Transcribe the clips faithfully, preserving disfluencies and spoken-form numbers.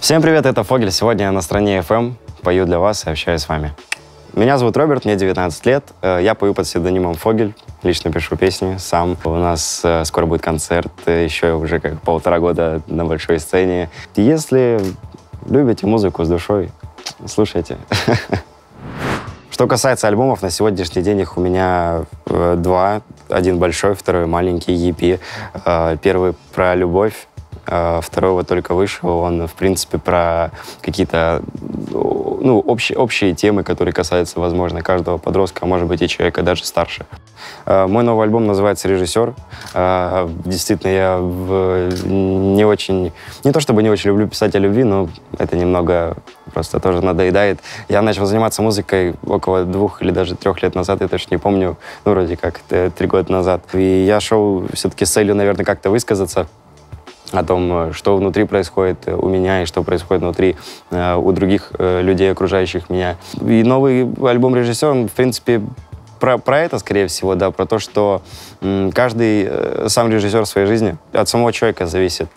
Всем привет, это Фогель. Сегодня я на Стране эф эм, пою для вас и общаюсь с вами. Меня зовут Роберт, мне девятнадцать лет. Я пою под псевдонимом Фогель, лично пишу песни сам. У нас скоро будет концерт, еще уже как полтора года на большой сцене. Если любите музыку с душой, слушайте. Что касается альбомов, на сегодняшний день их у меня два. Один большой, второй маленький, и пи. Первый про любовь. Второй вот только вышел, он, в принципе, про какие-то ну, общие, общие темы, которые касаются, возможно, каждого подростка, а может быть и человека даже старше. Мой новый альбом называется «Режиссер». Действительно, я не очень, не то чтобы не очень люблю писать о любви, но это немного просто тоже надоедает. Я начал заниматься музыкой около двух или даже трех лет назад, я точно не помню, ну, вроде как, три года назад. И я шел все-таки с целью, наверное, как-то высказаться о том, что внутри происходит у меня и что происходит внутри э, у других э, людей, окружающих меня. И новый альбом «Режиссер», он, в принципе, про, про это, скорее всего, да, про то, что м, каждый э, сам режиссер своей жизни. От самого человека зависит,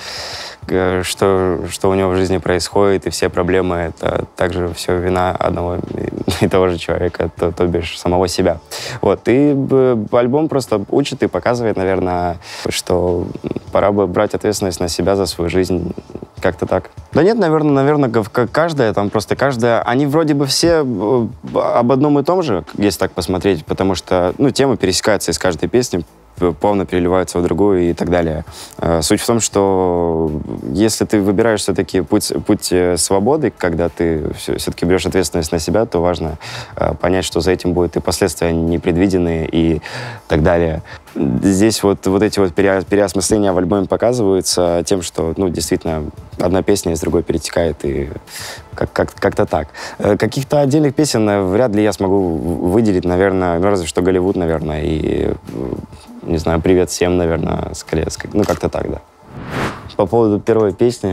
э, что, что у него в жизни происходит, и все проблемы — это также все вина одного и того же человека, то, то бишь самого себя. Вот. И э, альбом просто учит и показывает, наверное, что пора бы брать ответственность на себя за свою жизнь. Как-то так. Да нет, наверное, наверное, как каждая, там просто каждая... Они вроде бы все об одном и том же, если так посмотреть, потому что, ну, темы пересекаются из каждой песни, плавно переливаются в другую и так далее. Суть в том, что если ты выбираешь все-таки путь, путь свободы, когда ты все-таки берешь ответственность на себя, то важно понять, что за этим будут и последствия непредвиденные и так далее. Здесь вот, вот эти вот переосмысления в альбоме показываются тем, что, ну, действительно, одна песня из другой перетекает, и как, как, как-то так. Каких-то отдельных песен вряд ли я смогу выделить, наверное, ну, разве что «Голливуд», наверное, и, не знаю, «Привет всем», наверное, скорее, ну, как-то так, да. По поводу первой песни.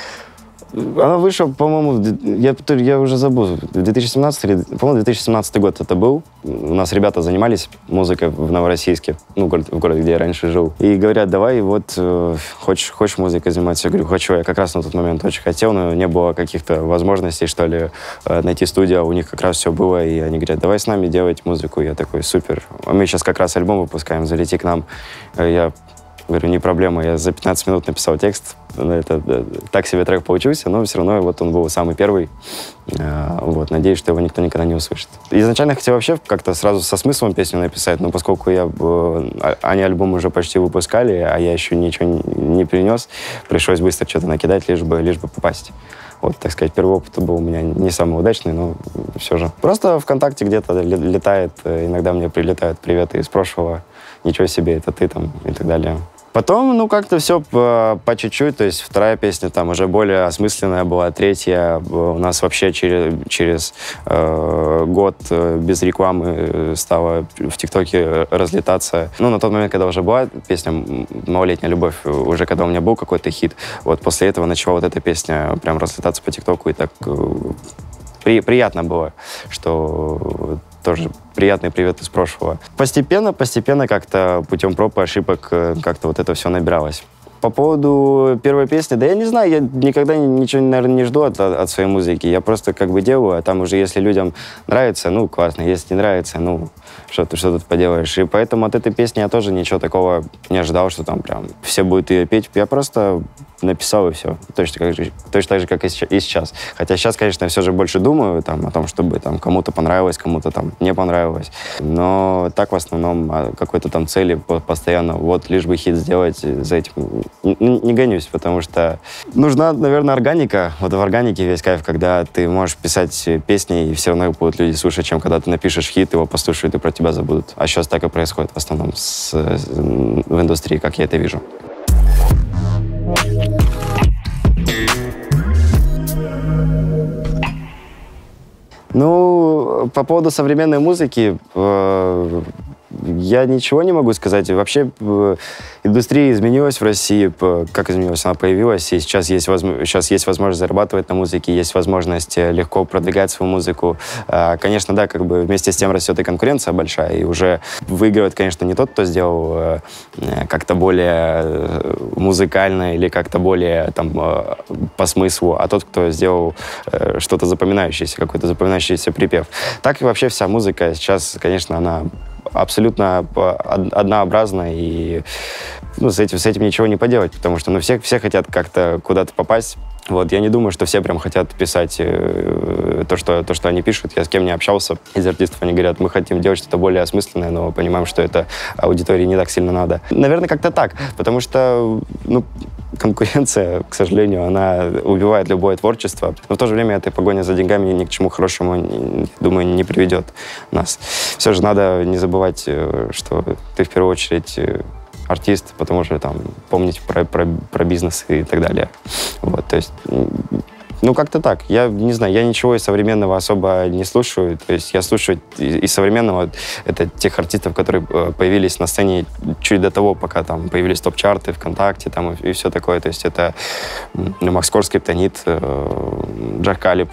Она вышла, по-моему, я, я уже забыл, две тысячи семнадцатый, по-моему, две тысячи семнадцатый год это был. У нас ребята занимались музыкой в Новороссийске, ну, город, в городе, где я раньше жил. И говорят, давай, вот, э, хочешь, хочешь музыкой заниматься? Я говорю, хочу. Я как раз на тот момент очень хотел, но не было каких-то возможностей, что ли, э, найти студию. У них как раз все было, и они говорят, давай с нами делать музыку. Я такой, супер. А мы сейчас как раз альбом выпускаем, залети к нам. Я говорю, не проблема, я за пятнадцать минут написал текст. Это, так себе трек получился, но все равно вот он был самый первый. Вот, надеюсь, что его никто никогда не услышит. Изначально хотел вообще как-то сразу со смыслом песню написать, но поскольку я, они альбом уже почти выпускали, а я еще ничего не принес, пришлось быстро что-то накидать, лишь бы, лишь бы попасть. Вот, так сказать, первый опыт был у меня не самый удачный, но все же. Просто ВКонтакте где-то летает, иногда мне прилетают приветы из прошлого, ничего себе, это ты там и так далее. Потом, ну, как-то все по, по чуть-чуть, то есть вторая песня там уже более осмысленная была, третья у нас вообще через, через э, год без рекламы стала в ТикТоке разлетаться. Ну, на тот момент, когда уже была песня «Малолетняя любовь», уже когда у меня был какой-то хит, вот после этого начала вот эта песня прям разлетаться по ТикТоку, и так э, при, приятно было, что... Тоже приятный привет из прошлого. Постепенно, постепенно как-то путем проб и ошибок как-то вот это все набиралось. По поводу первой песни, да я не знаю, я никогда ничего, наверное, не жду от, от своей музыки. Я просто как бы делаю, а там уже если людям нравится, ну, классно, если не нравится, ну, что ты что тут поделаешь. И поэтому от этой песни я тоже ничего такого не ожидал, что там прям все будут ее петь. Я просто написал, и все. Точно так же, точно так же, как и сейчас. Хотя сейчас, конечно, я все же больше думаю там, о том, чтобы там, кому-то понравилось, кому-то там не понравилось. Но так в основном о какой-то там цели постоянно, вот лишь бы хит сделать, за этим не, не гонюсь, потому что нужна, наверное, органика. Вот в органике весь кайф, когда ты можешь писать песни, и все равно будут люди слушать, чем когда ты напишешь хит, его послушают и про тебя забудут. А сейчас так и происходит в основном с, в индустрии, как я это вижу. Ну, по поводу современной музыки, э, я ничего не могу сказать. Вообще индустрия изменилась в России. Как изменилась? Она появилась, и сейчас есть, возможно, сейчас есть возможность зарабатывать на музыке, есть возможность легко продвигать свою музыку. Конечно, да, как бы вместе с тем растет и конкуренция большая, и уже выигрывает, конечно, не тот, кто сделал как-то более музыкально или как-то более там, по смыслу, а тот, кто сделал что-то запоминающееся, какой-то запоминающийся припев. Так и вообще вся музыка сейчас, конечно, она абсолютно однообразна, и ну, с, этим, с этим ничего не поделать, потому что ну, все, все хотят как-то куда-то попасть. Вот, я не думаю, что все прям хотят писать э, то, что, то, что они пишут. Я с кем не общался из артистов, они говорят, мы хотим делать что-то более осмысленное, но понимаем, что это аудитории не так сильно надо. Наверное, как-то так, потому что ну, конкуренция, к сожалению, она убивает любое творчество, но в то же время эта погоня за деньгами ни к чему хорошему, думаю, не приведет нас. Все же надо не забывать, что ты в первую очередь артист, потому что там помнить про, про, про бизнес и так далее. Вот, то есть, ну, как-то так. Я не знаю, я ничего из современного особо не слушаю. То есть я слушаю из современного это тех артистов, которые появились на сцене чуть до того, пока там появились топ-чарты ВКонтакте там, и, и все такое. То есть это ну, Макс Корж, Скриптонит, Джах Калиб,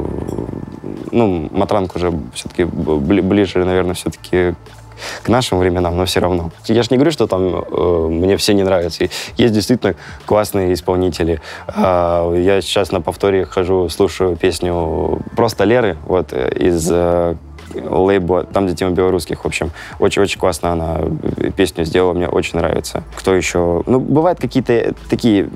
ну, Матранг уже все-таки ближе, наверное, все-таки к нашим временам, но все равно. Я же не говорю, что там э, мне все не нравятся. Есть действительно классные исполнители. Э, я сейчас на повторе хожу, слушаю песню «Просто Леры» вот, из э, лейбла, там, где тема белорусских, в общем. Очень-очень классно она песню сделала, мне очень нравится. Кто еще? Ну, бывают какие-то такие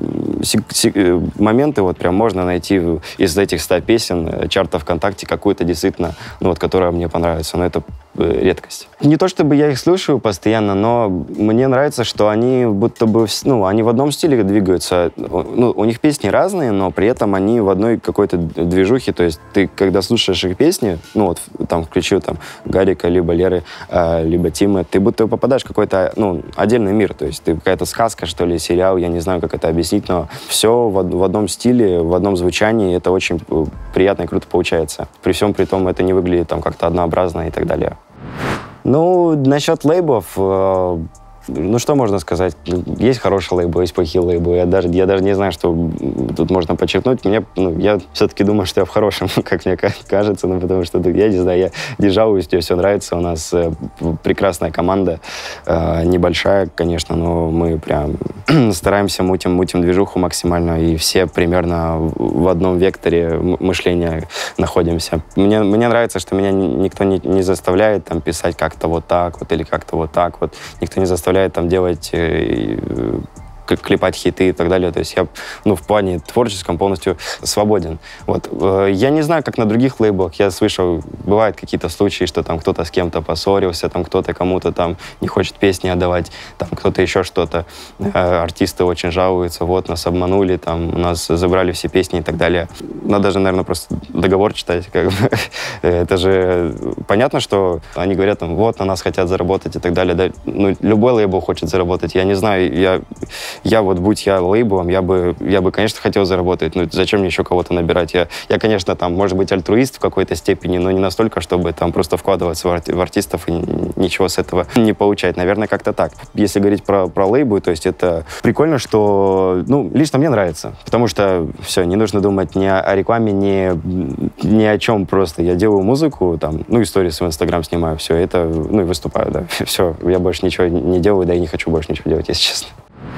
моменты, вот прям можно найти из этих ста песен чарта ВКонтакте какую-то действительно, ну, вот, которая мне понравится. Но это редкость. Не то чтобы я их слушаю постоянно, но мне нравится, что они будто бы, ну, они в одном стиле двигаются. Ну, у них песни разные, но при этом они в одной какой-то движухе. То есть ты, когда слушаешь их песни, ну, вот там включил там Гарика, либо Леры, э, либо Тимы, ты будто попадаешь в какой-то, ну, отдельный мир. То есть ты какая-то сказка, что ли, сериал, я не знаю, как это объяснить, но все в, в одном стиле, в одном звучании, это очень приятно и круто получается. При всем при том, это не выглядит там как-то однообразно и так далее. Ну, насчет лейблов, э, ну, что можно сказать? Есть хорошие лейблы, есть плохие лейблы. Я даже, я даже не знаю, что тут можно подчеркнуть. Мне, ну, я все-таки думаю, что я в хорошем, как мне кажется, ну, потому что, я не знаю, я не жалуюсь, мне все нравится. У нас э, прекрасная команда, э, небольшая, конечно, но мы прям стараемся, мутим, мутим движуху максимально, и все примерно в одном векторе мышления находимся. Мне, мне нравится, что меня никто не, не заставляет там писать как-то вот так вот или как-то вот так вот. Никто не заставляет там делать, э, клепать хиты и так далее. То есть я, ну, в плане творческом полностью свободен. Вот. Я не знаю, как на других лейблах. Я слышал, бывают какие-то случаи, что там кто-то с кем-то поссорился, там кто-то кому-то там не хочет песни отдавать, там кто-то еще что-то. Артисты очень жалуются, вот, нас обманули, там, у нас забрали все песни и так далее. Надо же, наверное, просто договор читать. Как бы. Это же понятно, что они говорят, там, вот, на нас хотят заработать и так далее. Да, ну, любой лейбл хочет заработать. Я не знаю, я Я вот, будь я лейблом, я бы, я бы, конечно, хотел заработать. Ну, зачем мне еще кого-то набирать? Я, я, конечно, там, может быть, альтруист в какой-то степени, но не настолько, чтобы там просто вкладываться в, арти в артистов и ничего с этого не получать. Наверное, как-то так. Если говорить про, про лейблы, то есть это прикольно, что, ну, лично мне нравится. Потому что, все, не нужно думать ни о, о рекламе, ни, ни о чем просто. Я делаю музыку, там, ну, истории в Инстаграм снимаю, все, это, ну, и выступаю, да. Все, я больше ничего не делаю, да и не хочу больше ничего делать, если честно.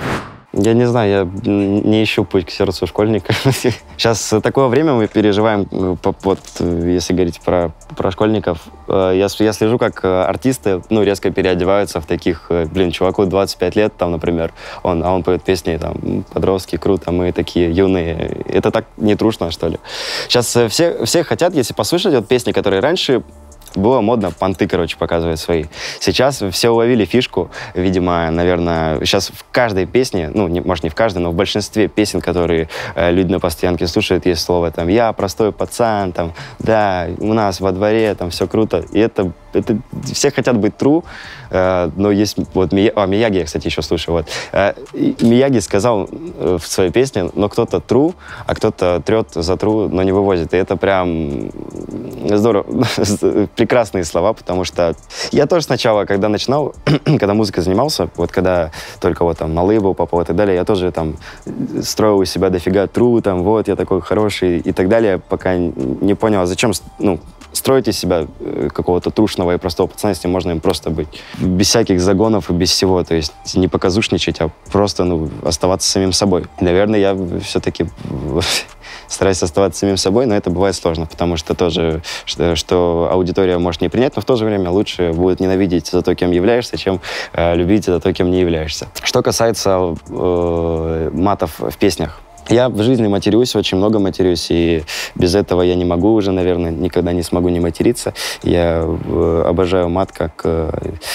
Я не знаю, я не ищу путь к сердцу школьника. Сейчас такое время мы переживаем, вот, если говорить про, про школьников. Я, я слежу, как артисты, ну, резко переодеваются в таких, блин, чуваку двадцать пять лет, там, например, он, а он поет песни, там, подростки, круто, мы такие юные. Это так нетрушно, что ли. Сейчас все, все хотят, если послушать вот песни, которые раньше было модно понты, короче, показывать свои. Сейчас все уловили фишку, видимо, наверное, сейчас в каждой песне, ну, не, может, не в каждой, но в большинстве песен, которые э, люди на постоянке слушают, есть слово там «я простой пацан», там «да, у нас во дворе», там все круто. И это, это все хотят быть true, э, но есть вот Мия, а, Мияги, я, кстати, еще слушаю. Вот. Э, Мияги сказал э, в своей песне, но кто-то true, а кто-то трет за true, но не вывозит. И это прям здорово. прекрасные слова, потому что я тоже сначала, когда начинал, когда музыкой занимался, вот когда только вот там на лейбл попал и так далее, я тоже там строил из себя дофига тру, там вот, я такой хороший и так далее, пока не понял, а зачем, ну, строить из себя какого-то трушного и простого пацана, если можно им просто быть без всяких загонов и без всего, то есть не показушничать, а просто, ну, оставаться самим собой. И, наверное, я все-таки стараюсь оставаться самим собой, но это бывает сложно, потому что тоже, что, что аудитория может не принять, но в то же время лучше будет ненавидеть за то, кем являешься, чем э, любить за то, кем не являешься. Что касается э, матов в песнях, я в жизни матерюсь, очень много матерюсь, и без этого я не могу уже, наверное, никогда не смогу не материться. Я э, обожаю мат, как, э,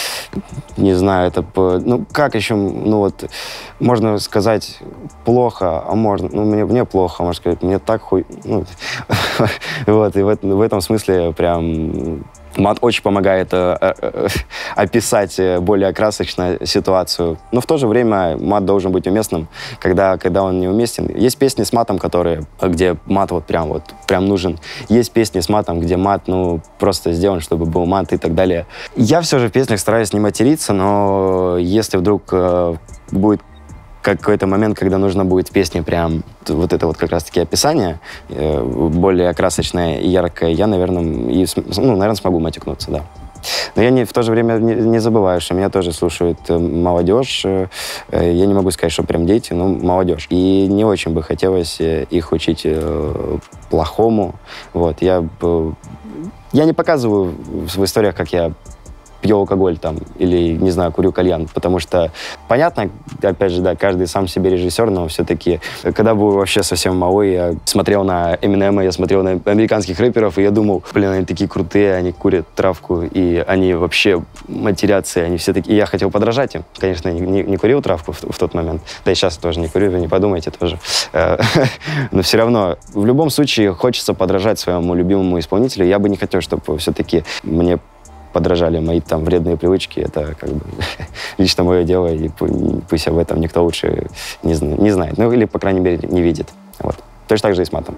не знаю, это, ну, как еще, ну, вот, можно сказать плохо, а можно, ну, мне, мне плохо, можно сказать, мне так хуй, ну, вот, и в, в этом смысле прям... Мат очень помогает э, э, описать более красочно ситуацию. Но в то же время мат должен быть уместным, когда, когда он неуместен. Есть песни с матом, которые, где мат вот прям, вот прям нужен. Есть песни с матом, где мат, ну, просто сделан, чтобы был мат и так далее. Я все же в песнях стараюсь не материться, но если вдруг э, будет какой-то момент, когда нужно будет в песне прям вот это вот как раз-таки описание, э, более красочное и яркое, я, наверное, и, ну, наверное, смогу матекнуться, да. Но я не, в то же время не, не забываю, что меня тоже слушают молодежь. Э, я не могу сказать, что прям дети, но молодежь. И не очень бы хотелось их учить э, плохому. Вот, я, э, я не показываю в историях, как я пью алкоголь там, или, не знаю, курю кальян, потому что, понятно, опять же, да, каждый сам себе режиссер, но все-таки, когда был вообще совсем малой, я смотрел на Эминема, я смотрел на американских рэперов, и я думал, блин, они такие крутые, они курят травку, и они вообще матерятся, и они все такие... И я хотел подражать им. Конечно, не, не, не курил травку в, в тот момент, да и сейчас тоже не курю, вы не подумайте тоже. Но все равно, в любом случае, хочется подражать своему любимому исполнителю. Я бы не хотел, чтобы все-таки мне подражали мои там вредные привычки, это как бы лично мое дело, и пусть об этом никто лучше не, не знает, ну или, по крайней мере, не видит. Вот. Точно так же и с матом.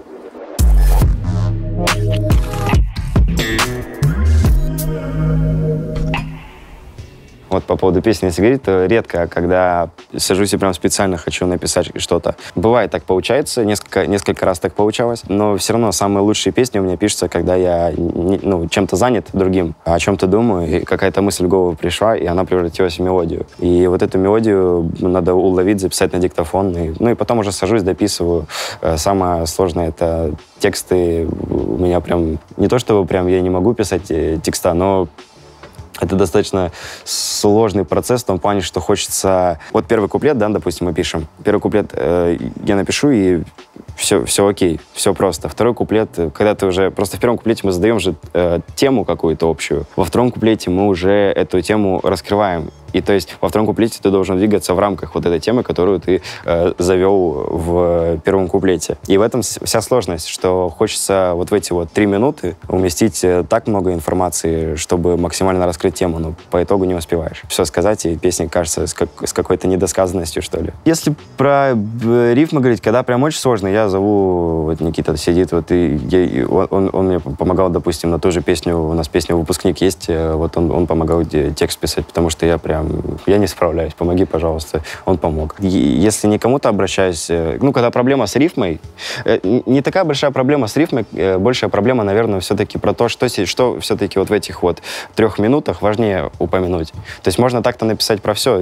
Вот по поводу песни «Если говорить», то редко, когда сажусь и прям специально хочу написать что-то. Бывает, так получается, несколько, несколько раз так получалось, но все равно самые лучшие песни у меня пишутся, когда я, ну, чем-то занят другим, о чем-то думаю, и какая-то мысль в голову пришла, и она превратилась в мелодию. И вот эту мелодию надо уловить, записать на диктофон, и, ну и потом уже сажусь, дописываю. Самое сложное — это тексты. У меня прям, не то чтобы прям я не могу писать текста, но это достаточно сложный процесс в том плане, что хочется... Вот первый куплет, да, допустим, мы пишем. Первый куплет э, я напишу, и все, все окей, все просто. Второй куплет, когда ты уже... Просто в первом куплете мы задаем же э, тему какую-то общую. Во втором куплете мы уже эту тему раскрываем. И то есть во втором куплете ты должен двигаться в рамках вот этой темы, которую ты э, завел в первом куплете. И в этом вся сложность, что хочется вот в эти вот три минуты уместить так много информации, чтобы максимально раскрыть тему, но по итогу не успеваешь все сказать, и песня кажется с, как, с какой-то недосказанностью, что ли. Если про рифмы говорить, когда прям очень сложно, я зову, вот Никита сидит, вот и я, он, он мне помогал, допустим, на ту же песню, у нас песня «Выпускник» есть, вот он, он помогал текст писать, потому что я прям я не справляюсь, помоги, пожалуйста. Он помог. Если не кому-то обращаюсь, ну, когда проблема с рифмой, не такая большая проблема с рифмой, большая проблема, наверное, все-таки про то, что, что все-таки вот в этих вот трех минутах важнее упомянуть. То есть можно так-то написать про все,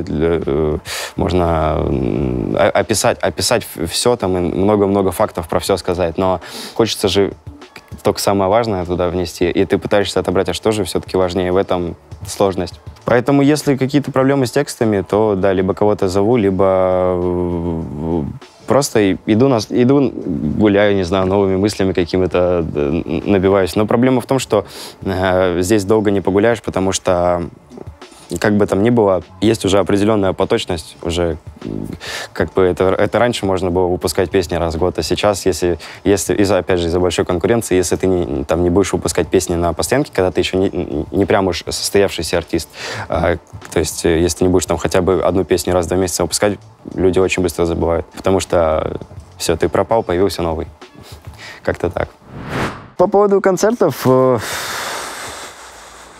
можно описать, описать все, там, много-много фактов про все сказать, но хочется же только самое важное туда внести, и ты пытаешься отобрать, а что же все-таки важнее, в этом сложность. Поэтому, если какие-то проблемы с текстами, то, да, либо кого-то зову, либо просто иду, на, иду гуляю, не знаю, новыми мыслями какими-то набиваюсь. Но проблема в том, что э, здесь долго не погуляешь, потому что как бы там ни было, есть уже определенная поточность, уже как бы это, это раньше можно было выпускать песни раз в год, а сейчас, если, если из-за, опять же, из-за большой конкуренции, если ты не, там, не будешь выпускать песни на постоянке, когда ты еще не, не прям уж состоявшийся артист, а, то есть если ты не будешь там хотя бы одну песню раз в два месяца выпускать, люди очень быстро забывают, потому что все, ты пропал, появился новый. Как-то так. По поводу концертов...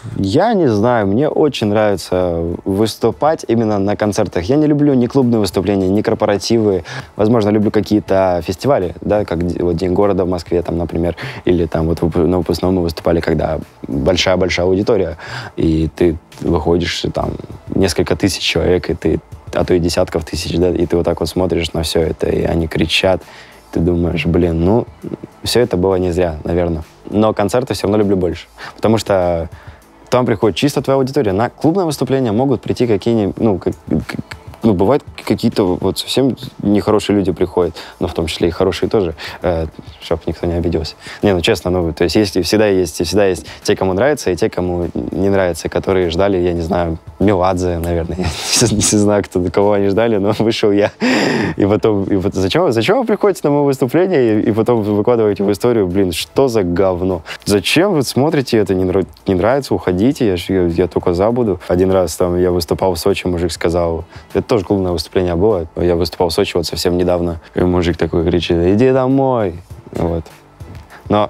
Я не знаю, мне очень нравится выступать именно на концертах. Я не люблю ни клубные выступления, ни корпоративы. Возможно, люблю какие-то фестивали, да, как вот День города в Москве, там, например, или там вот на выпускном мы выступали, когда большая-большая аудитория, и ты выходишь, там, несколько тысяч человек, и ты, а то и десятков тысяч, да, и ты вот так вот смотришь на все это, и они кричат, ты думаешь, блин, ну, все это было не зря, наверное. Но концерты все равно люблю больше, потому что там приходит чисто твоя аудитория. На клубное выступление могут прийти какие-нибудь, ну, как, как, ну, бывают какие-то вот совсем нехорошие люди приходят, но в том числе и хорошие тоже, э, чтобы никто не обиделся. Не, ну, честно, ну, то есть, есть всегда есть, всегда есть те, кому нравится, и те, кому не нравится, которые ждали, я не знаю, Меладзе, наверное, я не знаю, кто, кого они ждали, но вышел я. И потом, и вот зачем, зачем вы приходите на мое выступление, и, и потом выкладываете в историю, блин, что за говно? Зачем вы смотрите это, не, нрав, не нравится, уходите, я, я, я только забуду. Один раз там я выступал в Сочи, мужик сказал, это тоже клубное выступление было, я выступал в Сочи вот совсем недавно, и мужик такой кричит, иди домой, вот. Но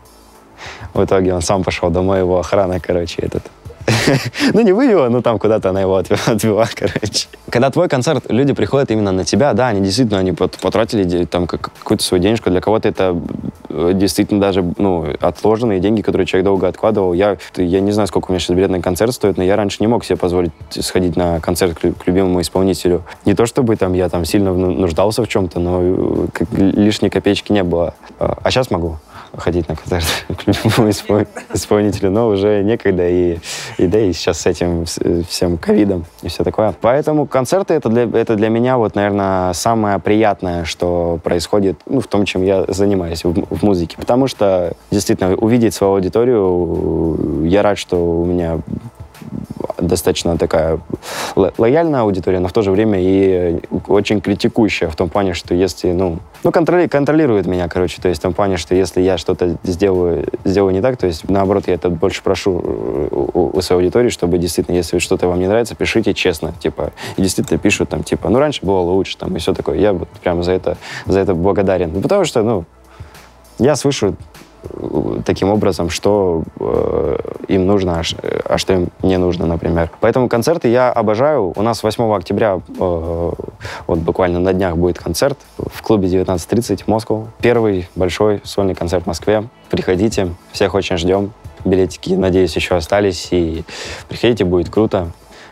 в итоге он сам пошел домой, его охрана, короче, этот... Ну, не вывела, но там куда-то она его отвела, короче. Когда твой концерт, люди приходят именно на тебя, да, они действительно, они потратили там какую-то свою денежку. Для кого-то это действительно даже, ну, отложенные деньги, которые человек долго откладывал. Я, я не знаю, сколько у меня сейчас билет на концерт стоит, но я раньше не мог себе позволить сходить на концерт к, к любимому исполнителю. Не то чтобы там я там сильно нуждался в чем-то, но как, лишней копеечки не было. А сейчас могу ходить на концерт к любимому исполнителю, но уже некогда, и, и да, и сейчас с этим всем ковидом и все такое. Поэтому концерты это для, это для меня, вот, наверное, самое приятное, что происходит, ну, в том, чем я занимаюсь в, в музыке. Потому что, действительно, увидеть свою аудиторию, я рад, что у меня достаточно такая лояльная аудитория, но в то же время и очень критикующая в том плане, что если, ну, ну контроли, контролирует меня, короче, то есть в том плане, что если я что-то сделаю, сделаю не так, то есть наоборот, я это больше прошу у, у своей аудитории, чтобы действительно, если что-то вам не нравится, пишите честно, типа, и действительно пишут там, типа, ну, раньше было лучше, там, и все такое. Я вот прямо за это, за это благодарен. Ну, потому что, ну, я слышу таким образом, что э, им нужно, а, а что им не нужно, например. Поэтому концерты я обожаю. У нас восьмого октября, э, вот буквально на днях будет концерт в клубе девятнадцать тридцать в Москву. Первый большой сольный концерт в Москве. Приходите, всех очень ждем. Билетики, надеюсь, еще остались. И приходите, будет круто,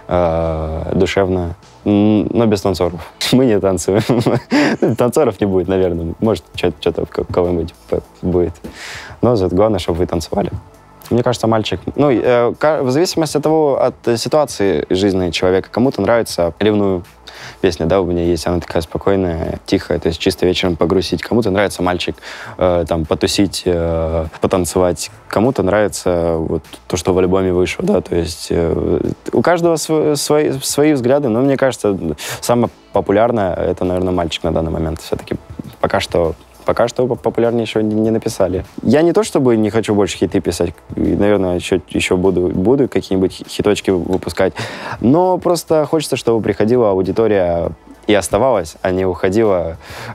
э, душевно, но без танцоров. Мы не танцуем. Танцоров не будет, наверное. Может, что-то кого-нибудь будет. Но главное, чтобы вы танцевали. Мне кажется, мальчик... Ну, э, в зависимости от того, от ситуации жизненной человека. Кому-то нравится «Ревную». Песня, да, у меня есть, она такая спокойная, тихая, то есть чисто вечером погрузить. Кому-то нравится «Мальчик», э, там, потусить, э, потанцевать. Кому-то нравится вот то, что в альбоме вышло, да, то есть э, у каждого св- свои, свои взгляды, но мне кажется, самое популярное — это, наверное, «Мальчик» на данный момент. Все-таки пока что Пока что популярнее еще не написали. Я не то чтобы не хочу больше хиты писать, наверное, еще, еще буду, буду какие-нибудь хиточки выпускать, но просто хочется, чтобы приходила аудитория и оставалась, а не уходила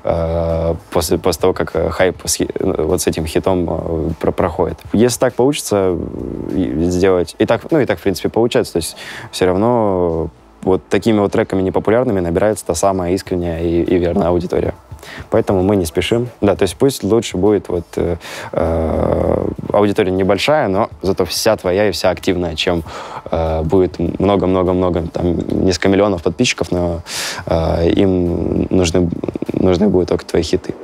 э, после, после того, как хайп с, вот с этим хитом э, проходит. Если так получится сделать, и так, ну и так, в принципе, получается, то есть все равно вот такими вот треками непопулярными набирается та самая искренняя и, и верная аудитория. Поэтому мы не спешим. Да, то есть пусть лучше будет вот э, э, аудитория небольшая, но зато вся твоя и вся активная, чем э, будет много-много-много, там, несколько миллионов подписчиков, но э, им нужны, нужны будут только твои хиты.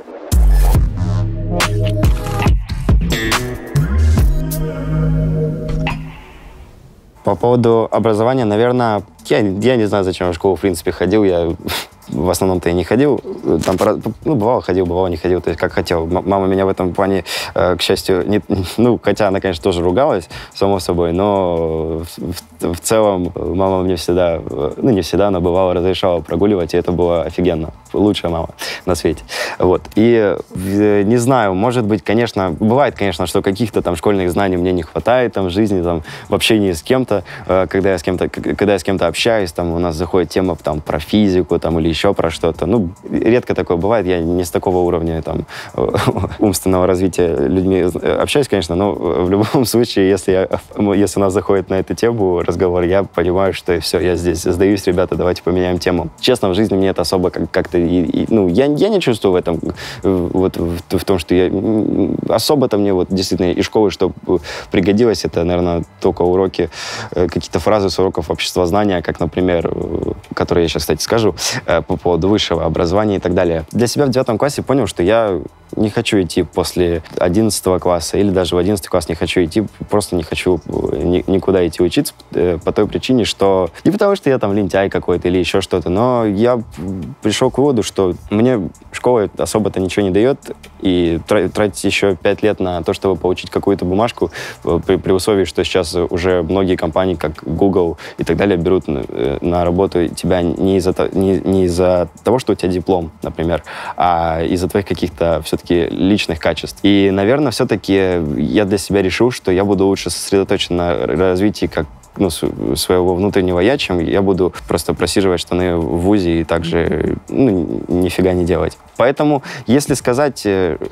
По поводу образования, наверное, я, я не знаю, зачем я в школу, в принципе, ходил. Я в основном-то и не ходил. Там, ну, бывало ходил, бывало не ходил, то есть как хотел. Мама меня в этом плане, к счастью, не, ну, хотя она, конечно, тоже ругалась, само собой, но в, в целом мама мне всегда, ну, не всегда, но бывало разрешала прогуливать, и это было офигенно. Лучшая мама на свете. Вот. И не знаю, может быть, конечно, бывает, конечно, что каких-то там школьных знаний мне не хватает там в жизни, там, в общении с кем-то, когда я с кем-то, когда я с кем-то общаюсь, там у нас заходит тема там про физику, там, или еще про что-то. Ну, редко такое бывает, я не с такого уровня там умственного развития людьми общаюсь, конечно, но в любом случае, если, я, если у нас заходит на эту тему разговор, я понимаю, что все, я здесь сдаюсь, ребята, давайте поменяем тему. Честно, в жизни мне это особо как- как-то... И, и, ну, я, я не чувствую в этом, вот в, в том, что я... Особо-то мне вот действительно из школы, что пригодилось, это, наверное, только уроки, какие-то фразы с уроков обществознания, как, например, которые я сейчас, кстати, скажу, по поводу высшего образования и так далее. Для себя в девятом классе понял, что я не хочу идти после одиннадцатого класса или даже в одиннадцатый класс не хочу идти, просто не хочу ни, никуда идти учиться по той причине, что... Не потому, что я там лентяй какой-то или еще что-то, но я пришел к выводу, что мне школа особо-то ничего не дает, и тратить еще пять лет на то, чтобы получить какую-то бумажку, при, при условии, что сейчас уже многие компании, как Google и так далее, берут на, на работу тебя не из-за, не, не из-за того, что у тебя диплом, например, а из-за твоих каких-то все-таки личных качеств. И, наверное, все-таки я для себя решил, что я буду лучше сосредоточен на развитии как ну, своего внутреннего я, чем я буду просто просиживать штаны в вузе и также ну, нифига не делать. Поэтому, если сказать,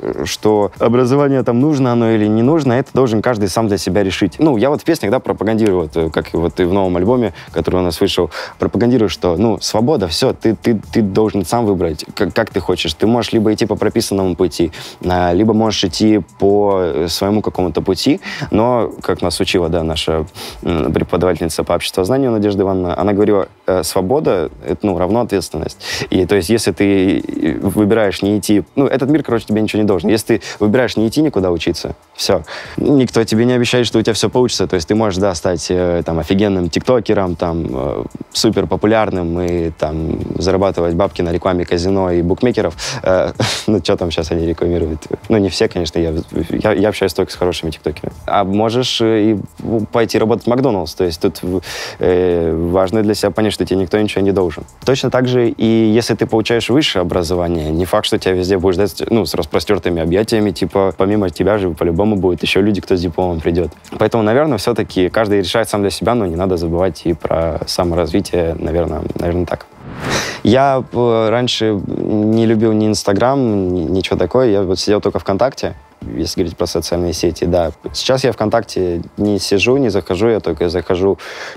что образование там нужно оно или не нужно, это должен каждый сам для себя решить. Ну, я вот в песнях, да, пропагандирую, вот, как вот и в новом альбоме, который у нас вышел, пропагандирую, что, ну, свобода, все, ты, ты, ты должен сам выбрать, как, как ты хочешь. Ты можешь либо идти по прописанному пути, либо можешь идти по своему какому-то пути, но, как нас учила, да, наша преподавательница по обществознанию Надежда Ивановна, она говорила, свобода, это, ну, равно ответственность. И, то есть, если ты выбираешь не идти, ну, этот мир, короче, тебе ничего не должен. Если ты выбираешь не идти никуда учиться, все. Никто тебе не обещает, что у тебя все получится. То есть ты можешь, да, стать э, там офигенным тиктокером, там, э, супер популярным и там зарабатывать бабки на рекламе казино и букмекеров. Э, ну, что там сейчас они рекламируют? Ну, не все, конечно, я, я, я общаюсь только с хорошими тиктокерами. А можешь и пойти работать в Макдоналдс. То есть тут э, важно для себя понять, что тебе никто ничего не должен. Точно так же и если ты получаешь высшее образование, не факт, что тебя везде будешь ждать, ну, с распростертыми объятиями, типа, помимо тебя же по-любому будет еще люди, кто с дипломом придет. Поэтому, наверное, все-таки каждый решает сам для себя, но не надо забывать и про саморазвитие, наверное, наверное, так. Я раньше не любил ни Инстаграм, ни, ничего такое, я вот сидел только ВКонтакте, если говорить про социальные сети, да. Сейчас я ВКонтакте не сижу, не захожу, я только захожу,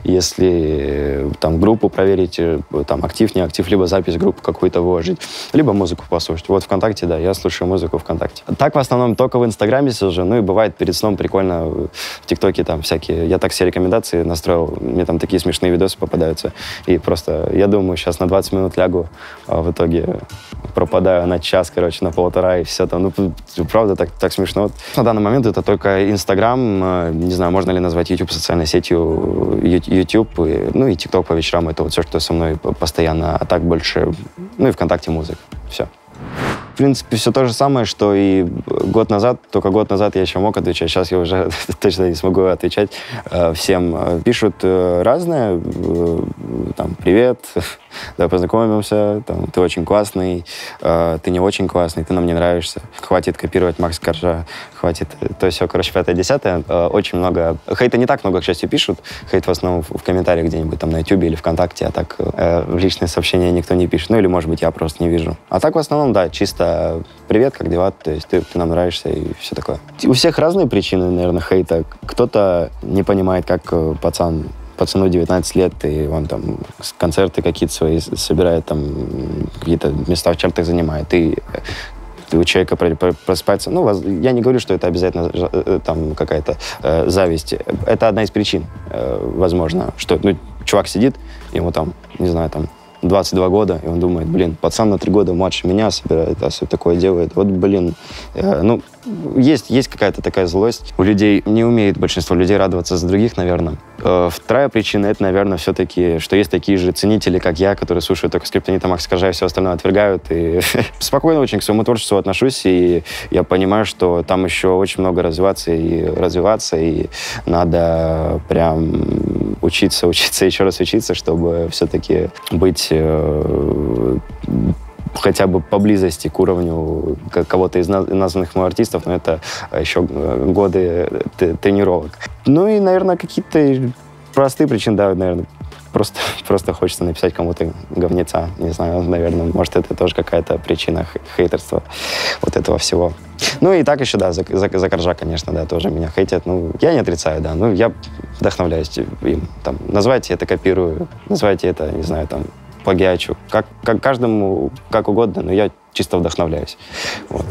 если там группу проверить, там актив, не актив, либо запись группы какую-то выложить, либо музыку послушать. Вот ВКонтакте, да, я слушаю музыку ВКонтакте. Так в основном только в Инстаграме сижу, ну и бывает перед сном прикольно в ТикТоке там всякие, я так все рекомендации настроил, мне там такие смешные видосы попадаются, и просто, я думаю, сейчас на двадцать минут лягу, а в итоге пропадаю на час, короче, на полтора, и все там, ну, правда, так, так смешно. На данный момент это только Инстаграм, не знаю, можно ли назвать YouTube социальной сетью, YouTube, и, ну и ТикТок по вечерам, это вот все, что со мной постоянно, а так больше, ну и ВКонтакте музыка, все. В принципе, все то же самое, что и год назад, только год назад я еще мог отвечать, сейчас я уже точно не смогу отвечать. Всем пишут разное, там, привет, давай познакомимся, там, ты очень классный, ты не очень классный, ты нам не нравишься, хватит копировать Макс Коржа, хватит, то есть все, короче, пятое-десятое. Очень много, хейта не так много, к счастью, пишут, хейт в основном в комментариях где-нибудь там на Ютубе или ВКонтакте, а так в личные сообщения никто не пишет, ну или, может быть, я просто не вижу. А так в основном, да, чисто привет, как дела, то есть ты, ты нам нравишься и все такое. У всех разные причины, наверное, хейта. Кто-то не понимает, как пацан, пацану девятнадцать лет, и он там концерты какие-то свои собирает, там какие-то места в чартах занимает, и у человека просыпается. Ну, я не говорю, что это обязательно там какая-то э, зависть. Это одна из причин, э, возможно, что ну, чувак сидит, ему там, не знаю, там двадцать два года, и он думает, блин, пацан на три года младше меня собирает, а все такое делает. Вот, блин, э, ну, есть, есть какая-то такая злость. У людей не умеет большинство людей радоваться за других, наверное. Э, вторая причина, это, наверное, все-таки, что есть такие же ценители, как я, которые слушают только Скриптонита, Макс Коржа и все остальное отвергают. И спокойно очень к своему творчеству отношусь, и я понимаю, что там еще очень много развиваться и развиваться, и надо прям учиться, учиться, еще раз учиться, чтобы все-таки быть э, хотя бы поблизости к уровню кого-то из названных мной артистов, но это еще годы тренировок. Ну и, наверное, какие-то простые причины, да, наверное, просто, просто хочется написать кому-то говнеца. Не знаю, наверное, может, это тоже какая-то причина хейтерства вот этого всего. Ну и так еще, да, за, за, за Коржа, конечно, да, тоже меня хейтят. Ну, я не отрицаю, да, ну, я вдохновляюсь им. Там, называйте это копирую, называйте это, не знаю, там, плагиачу. Как, как каждому, как угодно, но я чисто вдохновляюсь. Вот.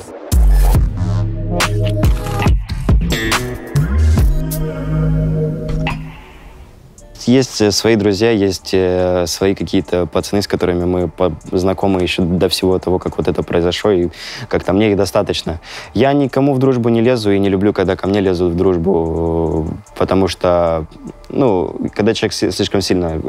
Есть свои друзья, есть свои какие-то пацаны, с которыми мы знакомы еще до всего того, как вот это произошло, и как-то мне их достаточно. Я никому в дружбу не лезу и не люблю, когда ко мне лезут в дружбу, потому что, ну, когда человек слишком сильно,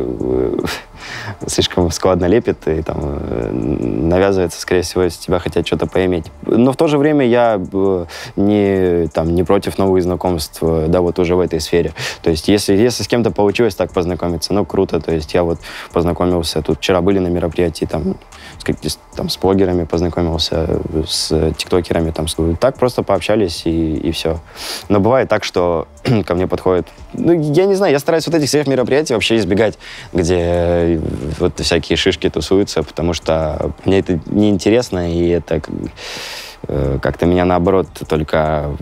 слишком складно лепит и там навязывается, скорее всего, из тебя хотят что-то поиметь. Но в то же время я не, там, не против новых знакомств, да, вот уже в этой сфере. То есть если, если с кем-то получилось так познакомиться, ну, круто. То есть я вот познакомился, тут вчера были на мероприятии, там, с, там, с блогерами познакомился, с тиктокерами, там, так просто пообщались и, и все. Но бывает так, что ко мне подходит, ну, я не знаю, я стараюсь вот этих всех мероприятий вообще избегать, где вот всякие шишки тусуются, потому что мне это неинтересно, и это как-то меня, наоборот, только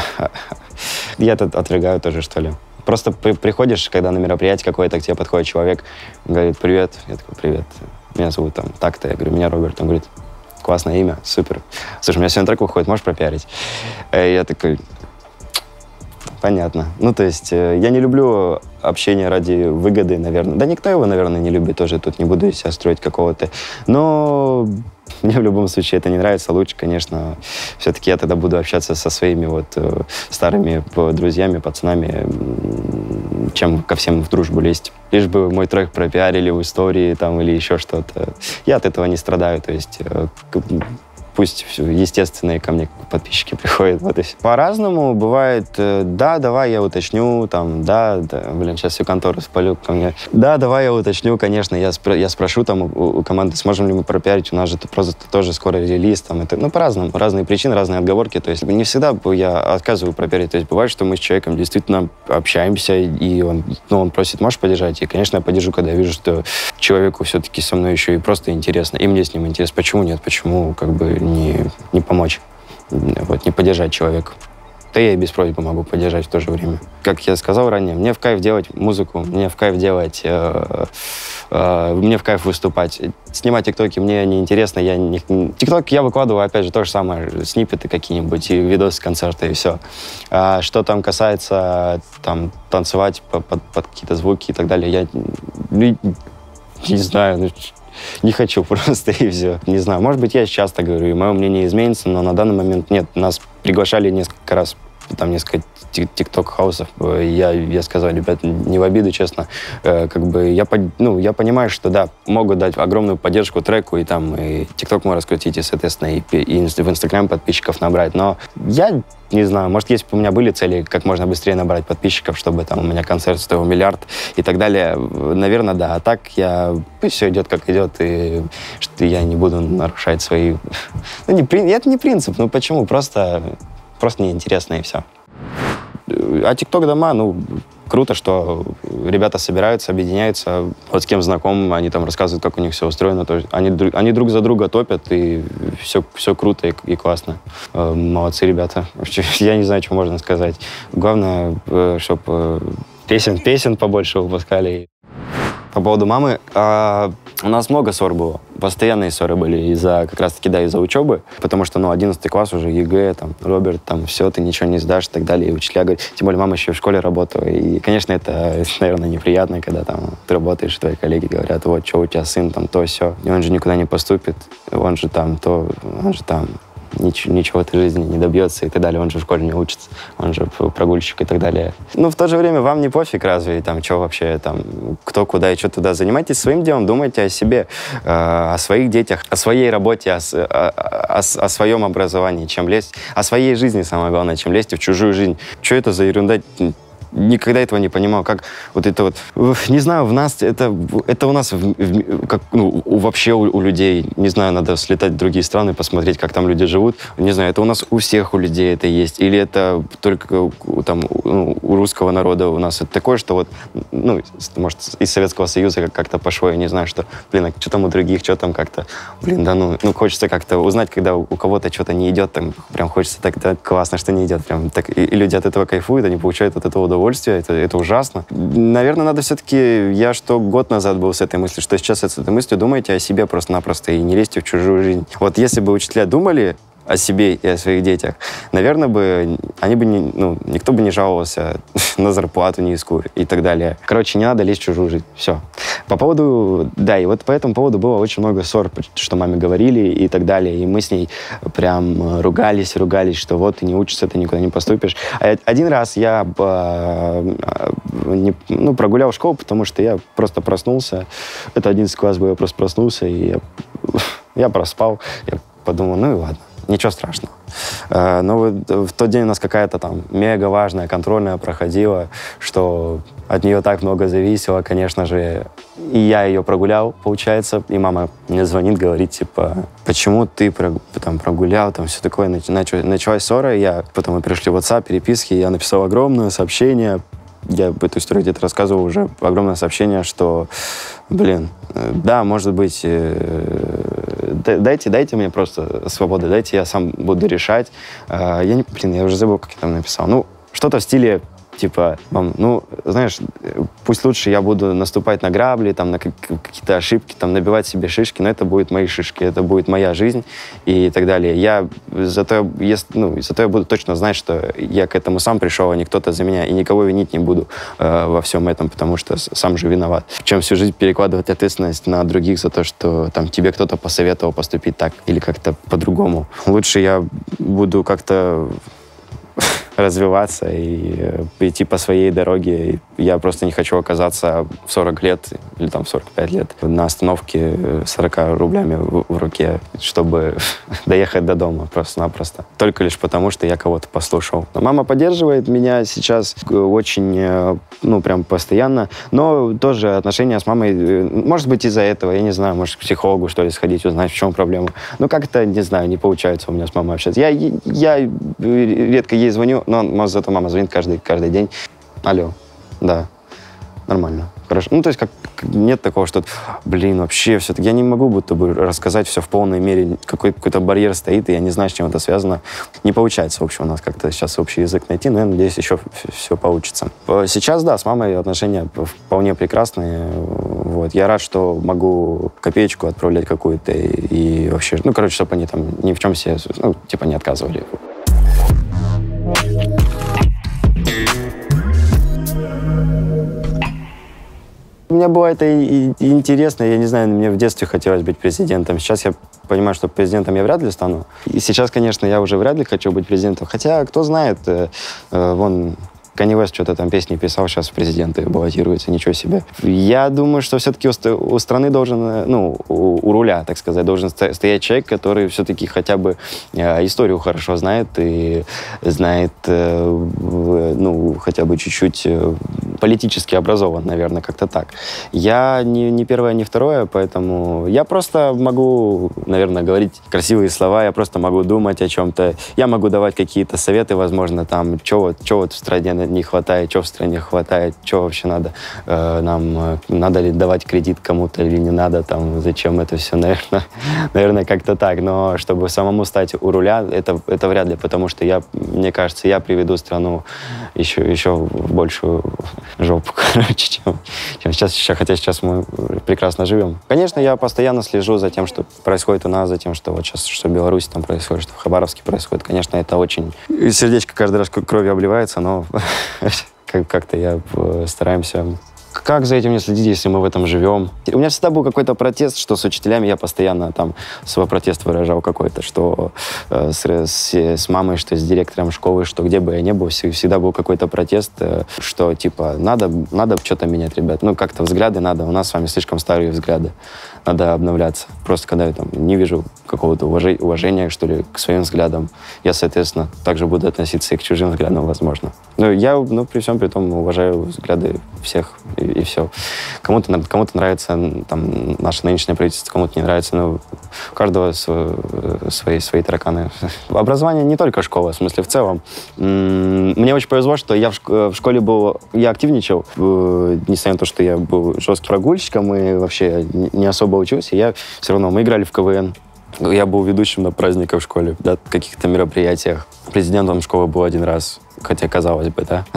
я это отвергаю тоже, что ли. Просто при, приходишь, когда на мероприятие какое-то, к тебе подходит человек, говорит: привет. Я такой: привет, меня зовут там так-то. Я говорю: меня Роберт. Он говорит: классное имя, супер. Слушай, у меня сегодня трек выходит, можешь пропиарить? И я такой: понятно. Ну, то есть я не люблю общение ради выгоды, наверное. Да никто его, наверное, не любит тоже. Тут не буду из себя строить какого-то. Но мне в любом случае это не нравится. Лучше, конечно, все-таки я тогда буду общаться со своими вот э, старыми друзьями, пацанами, чем ко всем в дружбу лезть. Лишь бы мой трек пропиарили в истории там или еще что-то. Я от этого не страдаю. То есть э, пусть естественные ко мне подписчики приходят. Вот и все. По-разному бывает. Да, давай я уточню. Там, да, да, блин, сейчас всю контору спалю ко мне. Да, давай я уточню, конечно. Я, спро- я спрошу там у, у команды, сможем ли мы пропиарить. У нас же просто тоже скоро релиз. Там, это, ну, по-разному. Разные причины, разные отговорки. То есть не всегда я отказываю пропиарить. То есть бывает, что мы с человеком действительно общаемся, и он, ну, он просит: можешь поддержать? И, конечно, я поддержу, когда я вижу, что человеку все-таки со мной еще и просто интересно. И мне с ним интересно. Почему нет? Почему как бы не, не помочь, вот, не поддержать человека. Да я и без просьбы могу поддержать в то же время. Как я сказал ранее, мне в кайф делать музыку, мне в кайф делать, э, э, мне в кайф выступать. Снимать тиктоки мне не интересно. Я не... Тиктоки я выкладываю, опять же, то же самое, сниппеты какие-нибудь, и видосы, концерты, и все. А что там касается там, танцевать под, под, под какие-то звуки и так далее, я не, не знаю, ну, не хочу просто, и все. Не знаю, может быть, я сейчас так говорю, и мое мнение изменится, но на данный момент нет. Нас приглашали несколько раз, там, несколько тикток-хаусов. Я, я сказал: ребят, не в обиду, честно. Э, как бы я, ну, я понимаю, что, да, могут дать огромную поддержку треку, и там и тикток можно раскрутить, и, соответственно, и, и в инстаграм подписчиков набрать. Но я не знаю, может, если бы у меня были цели как можно быстрее набрать подписчиков, чтобы там у меня концерт стоил миллиард и так далее, наверное, да. А так я... Пусть все идет, как идет, и что я не буду нарушать свои... Ну, не, это не принцип, ну почему? Просто, просто неинтересно, и все. А тикток-дома, ну, круто, что ребята собираются, объединяются. Вот с кем знаком, они там рассказывают, как у них все устроено. То есть они, они друг за друга топят, и все, все круто и, и классно. Молодцы ребята. Я не знаю, что можно сказать. Главное, чтобы песен, песен побольше выпускали. По поводу мамы, а, у нас много ссор было. Постоянные ссоры были из-за, как раз-таки, да, из-за учебы. Потому что, ну, одиннадцатый класс уже, ЕГЭ, там, Роберт, там, все, ты ничего не сдашь и так далее. И учителя говорят, тем более мама еще в школе работала. И, конечно, это, наверное, неприятно, когда там ты работаешь, и твои коллеги говорят: вот, что у тебя сын, там, то, все. И он же никуда не поступит, он же там, то, он же там... Ничего, ничего в этой жизни не добьется и так далее. Он же в школе не учится, он же прогульщик и так далее. Ну, в то же время вам не пофиг разве, там, что вообще, там, кто куда и что туда. Занимайтесь своим делом, думайте о себе, э, о своих детях, о своей работе, о, о, о, о своем образовании, чем лезть, о своей жизни, самое главное, чем лезть в чужую жизнь. Что это за ерунда? никогда этого не понимал, как вот это вот, не знаю, в нас, это, это у нас, в, в, как, ну, у, вообще у, у людей, не знаю, надо слетать в другие страны, посмотреть, как там люди живут, не знаю, это у нас у всех у людей это есть, или это только там, ну, у русского народа у нас это такое, что вот, ну, может, из Советского Союза как-то пошло, я не знаю, что, блин, а что там у других, что там как-то, блин, да ну, ну, хочется как-то узнать, когда у кого-то что-то не идет, там, прям хочется так, так классно, что не идет, прям так, и, и люди от этого кайфуют, они получают от этого удовольствие, это, это ужасно. Наверное, надо все-таки, я что год назад был с этой мыслью, что сейчас с этой мыслью думайте о себе просто-напросто и не лезьте в чужую жизнь. Вот если бы учителя думали о себе и о своих детях, наверное, бы они бы не, ну, никто бы не жаловался на зарплату низкую и так далее. Короче, не надо лезть в чужую жизнь. Все. По поводу, да, и вот по этому поводу было очень много ссор, что маме говорили и так далее, и мы с ней прям ругались, ругались, что вот ты не учишься, ты никуда не поступишь. А один раз я не, ну, прогулял школу, потому что я просто проснулся. Это одиннадцатый класс был, я просто проснулся, и я, я проспал. Я подумал, ну и ладно. Ничего страшного. Но вот в тот день у нас какая-то там мега важная контрольная проходила, что от нее так много зависело, конечно же. И я ее прогулял, получается, и мама мне звонит, говорит, типа, почему ты там прогулял, там все такое. Началась ссора, и я, потом мы пришли в WhatsApp, переписки, я написал огромное сообщение. Я эту историю где-то рассказывал уже, огромное сообщение, что, блин, да, может быть, дайте, дайте мне просто свободу, дайте я сам буду решать. Я не, блин, я уже забыл, как я там написал. Ну, что-то в стиле, типа, мам, ну, знаешь, пусть лучше я буду наступать на грабли, там, на какие-то ошибки, там, набивать себе шишки, но это будут мои шишки, это будет моя жизнь и так далее. Я зато, если, ну, зато я буду точно знать, что я к этому сам пришел, а не кто-то за меня, и никого винить не буду э, во всем этом, потому что сам же виноват. Чем всю жизнь перекладывать ответственность на других за то, что там тебе кто-то посоветовал поступить так или как-то по-другому. Лучше я буду как-то развиваться и идти по своей дороге. Я просто не хочу оказаться в сорок лет или там в сорок пять лет на остановке с сорока рублями в, в руке, чтобы доехать до дома просто-напросто. Только лишь потому, что я кого-то послушал. Но мама поддерживает меня сейчас очень, ну, прям постоянно. Но тоже отношения с мамой, может быть, из-за этого, я не знаю, может, к психологу, что ли, сходить, узнать, в чем проблема. Но как-то, не знаю, не получается у меня с мамой общаться. Я, я редко ей звоню, но зато мама звонит каждый, каждый день. Алло, да, нормально, хорошо. Ну, то есть как, нет такого, что, блин, вообще все-таки я не могу будто бы рассказать все в полной мере. Какой, какой-то барьер стоит, и я не знаю, с чем это связано. Не получается, в общем, у нас как-то сейчас общий язык найти, но я надеюсь, еще все получится. Сейчас, да, с мамой отношения вполне прекрасные. Вот. Я рад, что могу копеечку отправлять какую-то и, и вообще, ну, короче, чтобы они там ни в чем себе, ну, типа, не отказывали. Мне было это и, и интересно, я не знаю, мне в детстве хотелось быть президентом. Сейчас я понимаю, что президентом я вряд ли стану. И сейчас, конечно, я уже вряд ли хочу быть президентом. Хотя, кто знает, э, э, вон... Канье Уэст что-то там песни писал, сейчас в президенты баллотируется, ничего себе. Я думаю, что все-таки у, у страны должен, ну, у, у руля, так сказать, должен стоять человек, который все-таки хотя бы э, историю хорошо знает и знает, э, ну, хотя бы чуть-чуть э, политически образован, наверное, как-то так. Я не, не первое, не второе, поэтому я просто могу, наверное, говорить красивые слова, я просто могу думать о чем-то, я могу давать какие-то советы, возможно, там, что вот, что вот в стране не хватает, что в стране хватает, что вообще надо э, нам, э, надо ли давать кредит кому-то или не надо, там, зачем это все, наверное, наверное, как-то так, но чтобы самому стать у руля, это, это вряд ли, потому что я, мне кажется, я приведу страну еще, еще в большую жопу, короче, чем, чем сейчас, хотя сейчас мы прекрасно живем. Конечно, я постоянно слежу за тем, что происходит у нас, за тем, что вот сейчас, что в Беларуси там происходит, что в Хабаровске происходит. Конечно, это очень... Сердечко каждый раз кровью обливается, но как-то я стараемся как за этим не следить, если мы в этом живем? У меня всегда был какой-то протест, что с учителями я постоянно там свой протест выражал какой-то, что э, с, с, с мамой, что с директором школы, что где бы я ни был, всегда был какой-то протест, э, что типа надо, надо что-то менять, ребят. Ну, как-то взгляды надо, у нас с вами слишком старые взгляды, надо обновляться. Просто когда я там не вижу какого-то уважения, уважения, что ли, к своим взглядам, я, соответственно, также буду относиться и к чужим взглядам, возможно. Но я, ну, при всем при том, уважаю взгляды всех, и, и все. Кому-то, кому-то нравится там наше нынешнее правительство, кому-то не нравится, но у каждого свои, свои тараканы. Образование не только школа, в смысле, в целом. Мне очень повезло, что я в школе был, я активничал, несмотря на то, что я был жестким прогульщиком и вообще не особо учился, я все равно, мы играли в КВН. Я был ведущим на праздниках в школе, да, каких-то мероприятиях. Президентом школы был один раз. Хотя, казалось бы, да,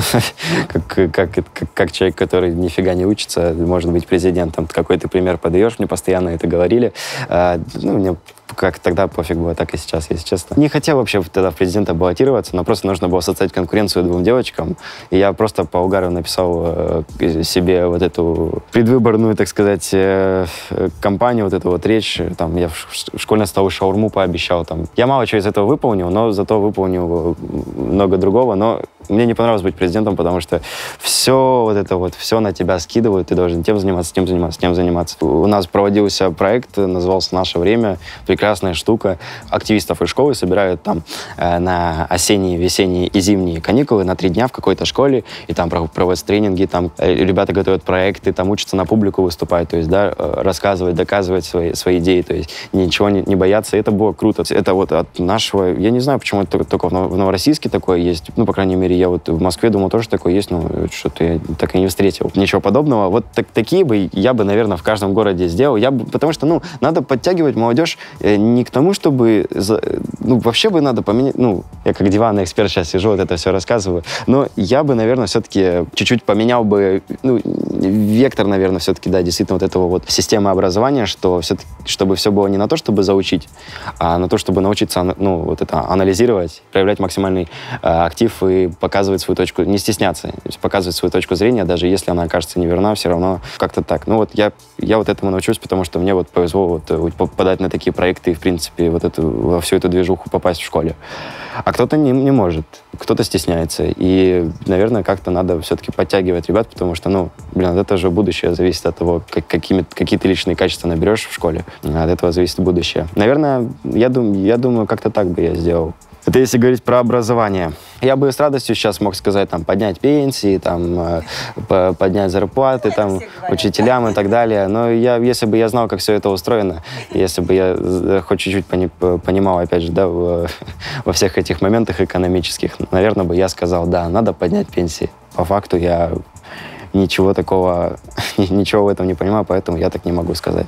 как, как, как, как человек, который нифига не учится, может быть президентом. Какой ты пример подаешь, мне постоянно это говорили. А, ну, мне как тогда пофиг было, так и сейчас, если честно. Не хотел вообще тогда в президента баллотироваться, но просто нужно было создать конкуренцию двум девочкам. И я просто по угару написал э, себе вот эту предвыборную, так сказать, э, кампанию, вот эту вот речь. Там, я в школьной столовой шаурму пообещал. Там. Я мало чего из этого выполнил, но зато выполнил много другого. Но мне не понравилось быть президентом, потому что все вот это вот, все на тебя скидывают, ты должен тем заниматься, тем заниматься, тем заниматься. У нас проводился проект, назывался «Наше время», прекрасная штука. Активистов из школы собирают там э, на осенние, весенние и зимние каникулы на три дня в какой-то школе, и там проводят тренинги, там э, ребята готовят проекты, там учатся на публику выступать, то есть, да, э, рассказывать, доказывать свои, свои идеи, то есть ничего не, не бояться. Это было круто. Это вот от нашего, я не знаю, почему это только в Новороссийске такое есть, ну, по крайней мере, я вот в Москве думал, тоже такое есть, но что-то я так и не встретил. Ничего подобного. Вот так, такие бы я бы, наверное, в каждом городе сделал. Я бы, потому что, ну, надо подтягивать молодежь э, не к тому, чтобы... За, ну, вообще бы надо поменять... Ну, я как диванный эксперт сейчас сижу, вот это все рассказываю. Но я бы, наверное, все-таки чуть-чуть поменял бы... Ну, вектор, наверное, все-таки, да, действительно, вот этого вот системы образования, что все-таки, чтобы все было не на то, чтобы заучить, а на то, чтобы научиться, ну, вот это анализировать, проявлять максимальный э, актив и показывать свою точку, не стесняться, показывать свою точку зрения, даже если она окажется неверна, все равно как-то так. Ну вот я, я вот этому научусь, потому что мне вот повезло вот попадать на такие проекты и, в принципе, вот эту, во всю эту движуху попасть в школе. А кто-то не, не может, кто-то стесняется. И, наверное, как-то надо все-таки подтягивать ребят, потому что, ну, блин, от этого же будущее зависит от того, как, какими, какие ты личные качества наберешь в школе. От этого зависит будущее. Наверное, я, дум, я думаю, как-то так бы я сделал. Это если говорить про образование. Я бы с радостью сейчас мог сказать, там, поднять пенсии, там, э, поднять зарплаты, там, учителям и так далее. Но я, если бы я знал, как все это устроено, если бы я хоть чуть-чуть пони, понимал, опять же, да, в, во всех этих моментах экономических, наверное, бы я сказал, да, надо поднять пенсии. По факту я ничего такого, ничего в этом не понимаю, поэтому я так не могу сказать.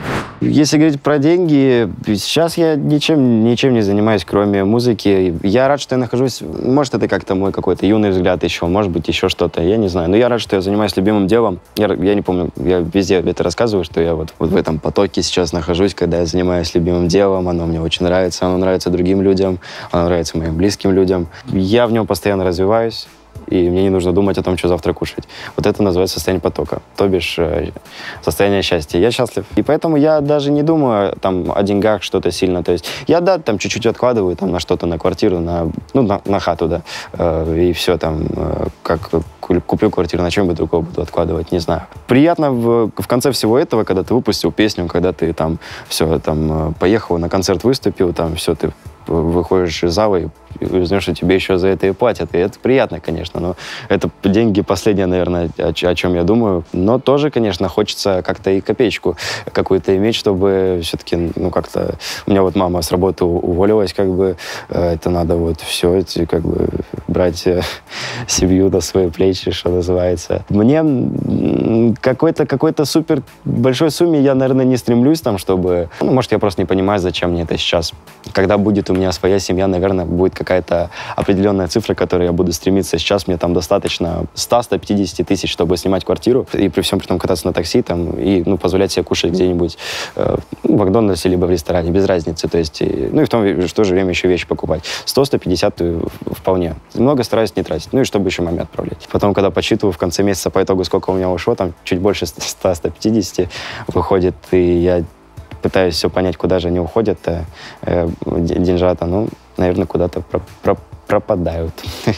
Если говорить про деньги, сейчас я ничем, ничем не занимаюсь, кроме музыки. Я рад, что я нахожусь... Может, это как-то мой какой-то юный взгляд еще, может быть, еще что-то, я не знаю. Но я рад, что я занимаюсь любимым делом. Я, я не помню, я везде это рассказываю, что я вот, вот в этом потоке сейчас нахожусь, когда я занимаюсь любимым делом. Оно мне очень нравится, оно нравится другим людям, оно нравится моим близким людям. Я в нем постоянно развиваюсь. И мне не нужно думать о том, что завтра кушать. Вот это называется состояние потока, то бишь э, состояние счастья. Я счастлив. И поэтому я даже не думаю там, о деньгах что-то сильно. То есть я, да, там чуть-чуть откладываю там, на что-то, на квартиру, на, ну, на, на хату, да. Э, и все там, э, как куплю квартиру, на чем-нибудь другое буду откладывать, не знаю. Приятно в, в конце всего этого, когда ты выпустил песню, когда ты там все, там, поехал на концерт, выступил, там все, ты выходишь из зала и узнаешь, что тебе еще за это и платят. И это приятно, конечно, но это деньги последнее, наверное, о, о чем я думаю. Но тоже, конечно, хочется как-то и копеечку какую-то иметь, чтобы все-таки, ну, как-то... У меня вот мама с работы уволилась, как бы, это надо вот все, эти, как бы, брать семью на свои плечи, что называется. Мне какой-то, какой-то супер большой сумме я, наверное, не стремлюсь там, чтобы... Ну, может, я просто не понимаю, зачем мне это сейчас. Когда будет у меня меня своя семья, наверное, будет какая-то определенная цифра, к которой я буду стремиться. Сейчас мне там достаточно сто — сто пятьдесят тысяч, чтобы снимать квартиру и при всем при том кататься на такси там, и ну, позволять себе кушать где-нибудь э, в Макдональдсе либо в ресторане, без разницы. То есть, и, ну и в, том, в то же время еще вещи покупать. сто — сто пятьдесят вполне. Много стараюсь не тратить. Ну и чтобы еще маме отправлять. Потом, когда подсчитываю в конце месяца по итогу, сколько у меня ушло, там чуть больше ста — ста пятидесяти выходит, и я пытаюсь все понять, куда же они уходят, э, деньжата, ну, наверное, куда-то про про пропадают.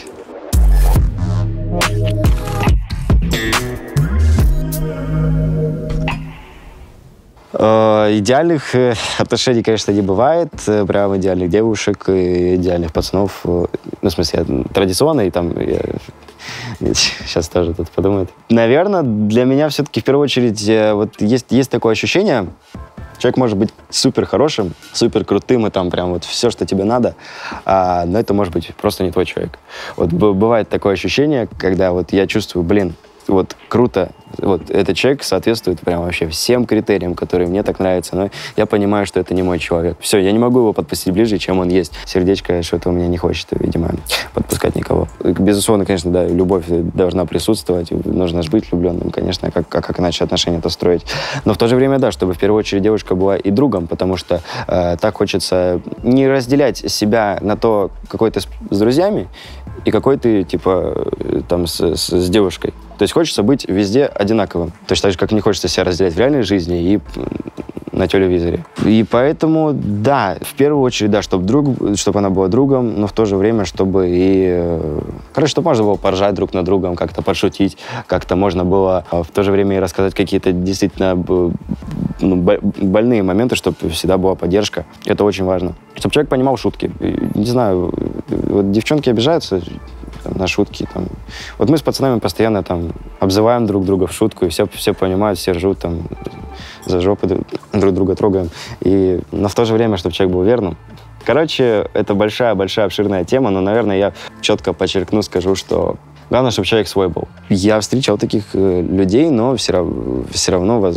Идеальных отношений, конечно, не бывает. Прям идеальных девушек, идеальных пацанов. Ну, в смысле, традиционно, и там... Я... Сейчас тоже тут подумают. Наверное, для меня все-таки в первую очередь вот есть, есть такое ощущение, человек может быть супер хорошим, супер крутым, и там прям вот все, что тебе надо, а, но это может быть просто не твой человек. Вот бывает такое ощущение, когда вот я чувствую, блин, вот круто, вот этот человек соответствует прям вообще всем критериям, которые мне так нравятся, но я понимаю, что это не мой человек. Все, я не могу его подпустить ближе, чем он есть. Сердечко что-то у меня не хочет, видимо, подпускать никого. Безусловно, конечно, да, любовь должна присутствовать, нужно же быть влюбленным, конечно, как, как, как иначе отношения-то строить. Но в то же время, да, чтобы в первую очередь девушка была и другом, потому что э, так хочется не разделять себя на то, какой ты с, с друзьями, и какой ты, типа, там, с, с, с девушкой. То есть хочется быть везде одинаковым. Точно так же, как не хочется себя разделять в реальной жизни и на телевизоре. И поэтому, да, в первую очередь, да, чтобы друг, чтобы она была другом, но в то же время, чтобы и... Короче, чтобы можно было поржать друг над другом, как-то подшутить, как-то можно было в то же время и рассказать какие-то действительно ну, больные моменты, чтобы всегда была поддержка. Это очень важно. Чтобы человек понимал шутки. Не знаю, вот девчонки обижаются там, на шутки. Там. Вот мы с пацанами постоянно там обзываем друг друга в шутку, и все, все понимают, все ржут, там, за жопы друг друга трогаем. И, но в то же время, чтобы человек был верным. Короче, это большая-большая обширная тема, но, наверное, я четко подчеркну, скажу, что главное, чтобы человек свой был. Я встречал таких э, людей, но все, равно, все равно воз,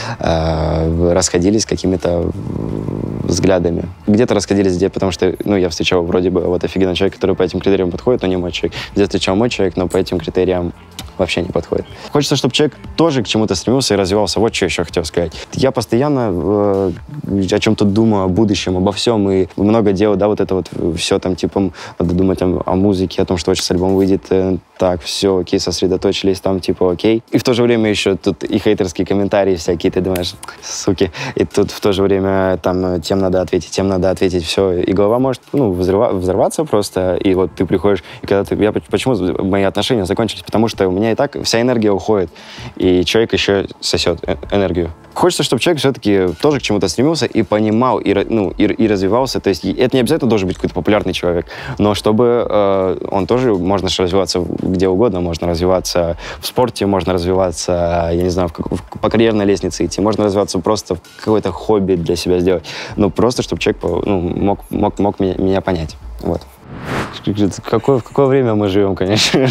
э, расходились какими-то взглядами. Где-то расходились, где, потому что, ну, я встречал вроде бы вот офигенный человек, который по этим критериям подходит, но не мой человек. Где встречал мой человек, но по этим критериям вообще не подходит. Хочется, чтобы человек тоже к чему-то стремился и развивался. Вот что еще хотел сказать. Я постоянно э, о чем-то думаю, о будущем, обо всем, и много делаю, да, вот это вот все там, типа, надо думать там, о музыке, о том, что сейчас альбом выйдет, э, так, все, окей, сосредоточились, там, типа, окей. И в то же время еще тут и хейтерские комментарии всякие, ты думаешь, суки. И тут в то же время там, тем надо ответить, тем надо ответить, все. И голова может, ну, взрыва, взорваться просто, и вот ты приходишь, и когда ты... Я, почему мои отношения закончились? Потому что у меня и так вся энергия уходит, и человек еще сосет энергию. Хочется, чтобы человек все-таки тоже к чему-то стремился и понимал, и, ну, и, и развивался. То есть это не обязательно должен быть какой-то популярный человек, но чтобы э, он тоже, можно развиваться где угодно, можно развиваться в спорте, можно развиваться, я не знаю, в, в, по карьерной лестнице идти, можно развиваться просто в какое-то хобби для себя сделать, но просто, чтобы человек ну, мог, мог, мог меня, меня понять. Вот. Какое, в какое время мы живем, конечно,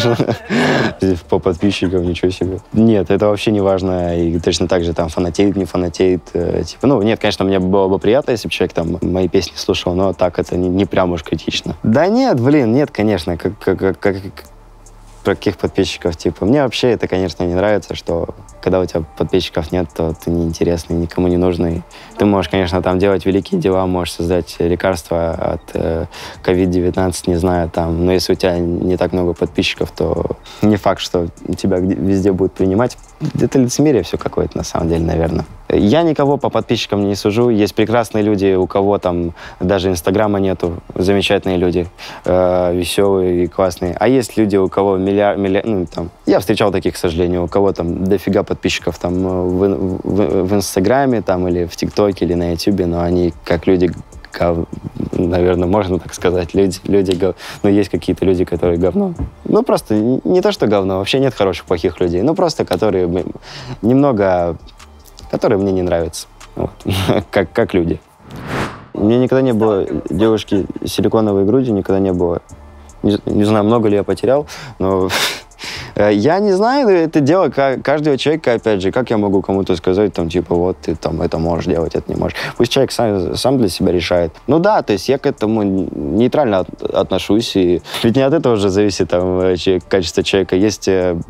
по подписчикам, ничего себе. Нет, это вообще не важно, и точно так же там фанатеет, не фанатеет, э, типа, ну, нет, конечно, мне было бы приятно, если бы человек там мои песни слушал, но так это не, не прям уж критично. Да нет, блин, нет, конечно, как, как, как, как про каких подписчиков, типа, мне вообще это, конечно, не нравится, что когда у тебя подписчиков нет, то ты неинтересный, никому не нужный. Ты можешь, конечно, там делать великие дела, можешь создать лекарства от э, ковид девятнадцать, не знаю, там, но если у тебя не так много подписчиков, то не факт, что тебя везде будут принимать. Это лицемерие все какое-то, на самом деле, наверное. Я никого по подписчикам не сужу. Есть прекрасные люди, у кого там даже Инстаграма нету, замечательные люди, э, веселые и классные. А есть люди, у кого миллиард, миллиард, ну, там, я встречал таких, к сожалению, у кого там дофига подписчиков там в, в, в Инстаграме там, или в ТикТоке, или на Ютубе, но они как люди, гов... наверное, можно так сказать, люди, люди гов... ну, есть какие-то люди, которые говно. Ну, просто не то, что говно, вообще нет хороших, плохих людей, ну, просто которые немного... которые мне не нравятся, вот. как, как люди. У меня никогда не было девушки с силиконовой грудью, никогда не было. Не, не знаю, много ли я потерял, но Я не знаю, это дело каждого человека, опять же, как я могу кому-то сказать, там, типа, вот, ты там это можешь делать, это не можешь. Пусть человек сам, сам для себя решает. Ну да, то есть я к этому нейтрально от, отношусь, и ведь не от этого же зависит там качество человека. Есть...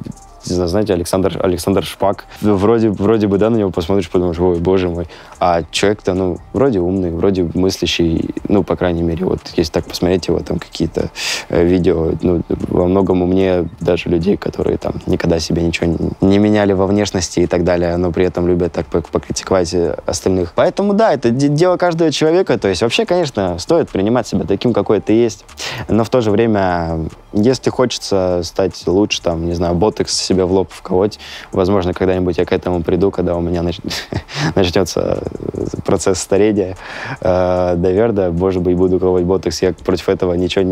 Не знаю, знаете, Александр, Александр Шпак. Вроде, вроде бы, да, на него посмотришь, подумаешь, ой, боже мой. А человек-то, ну, вроде умный, вроде мыслящий, ну, по крайней мере, вот, если так посмотреть его там какие-то э, видео, ну, во многом умнее даже людей, которые там никогда себе ничего не, не меняли во внешности и так далее, но при этом любят так покритиковать остальных. Поэтому, да, это дело каждого человека, то есть вообще, конечно, стоит принимать себя таким, какой ты есть, но в то же время, если хочется стать лучше, там, не знаю, ботекс себя в лоб вколоть. Возможно, когда-нибудь я к этому приду, когда у меня нач... начнется процесс старения. Э, наверное, может быть, буду колоть ботокс. Я против этого ничего